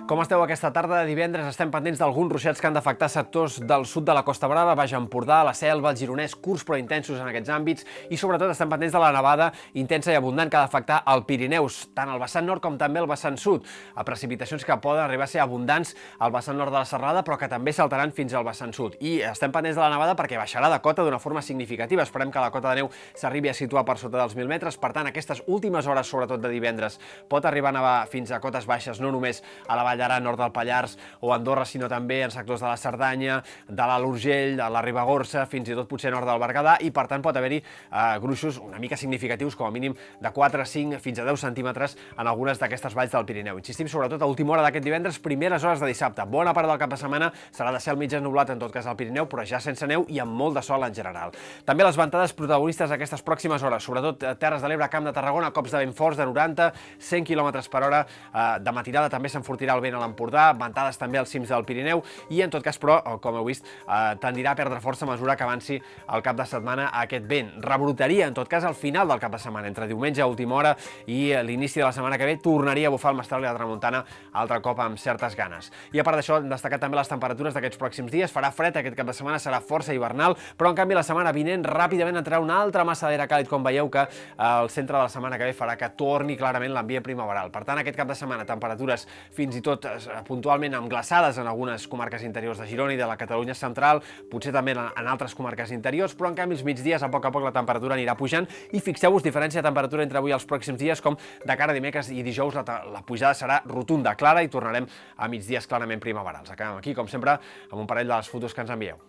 Com esteu aquesta tarda de divendres? Estem pendents d'alguns ruixats que han d'afectar sectors del sud de la Costa Brava, Baix Empordà, la Selva, el Gironès, curts però intensos en aquests àmbits, i sobretot estem pendents de la nevada intensa i abundant que ha d'afectar el Pirineus, tant el vessant nord com també el vessant sud, a precipitacions que poden arribar a ser abundants al vessant nord de la serralada, però que també saltaran fins al vessant sud. I estem pendents de la nevada perquè baixarà de cota d'una forma significativa. Esperem que la cota de neu s'arribi a situar per sota dels 1.000 metres, per tant, aquestes últimes hores, sobretot de divendres, pot arribar a nevar fins a cotes baixes, no només a la Vall d'Aran, nord del Pallars o Andorra, sinó també en sectors de la Cerdanya, de l'Alt Urgell, de la Ribagorça, fins i tot potser nord del Berguedà, i per tant pot haver-hi gruixos una mica significatius, com a mínim de 4, 5, fins a 10 centímetres en algunes d'aquestes valls del Pirineu. Insistim sobretot a última hora d'aquest divendres, primeres hores de dissabte. Bona part del cap de setmana serà de cel mig ennublat, en tot cas al Pirineu, però ja sense neu i amb molt de sol en general. També les ventades protagonistes d'aquestes pròximes hores, sobretot Terres de l'Ebre, Camp de Tarragona, cops de vent forts de 90, 100 km per hora. De matinada també s'enfortirà el vent a l'Empordà, ventades també als cims del Pirineu, i en tot cas, però, com heu vist, tendirà a perdre força a mesura que avanci el cap de setmana aquest vent. Rebrotaria, en tot cas, al final del cap de setmana, entre diumenge a última hora i l'inici de la setmana que ve, tornaria a bufar el mestral i la tramuntana altre cop amb certes ganes. I a part d'això, hem destacat també les temperatures d'aquests pròxims dies. Farà fred aquest cap de setmana, serà força hivernal, però en canvi la setmana vinent ràpidament entrarà una altra massa d'aire càlid, com veieu, que al centre de la setmana que ve farà que torni clarament l'ambient primaveral. Per tant, aquest cap de setmana, temperatures fins i tot puntualment amb glaçades en algunes comarques interiors de Girona i de la Catalunya central, potser també en altres comarques interiors, però en canvi els migdies a poc la temperatura anirà pujant, i fixeu-vos diferència de temperatura entre avui i els pròxims dies, com de cara a dimecres i dijous la pujada serà rotunda, clara, i tornarem a migdies clarament primaverals. Acabem aquí, com sempre, amb un parell de les fotos que ens envieu.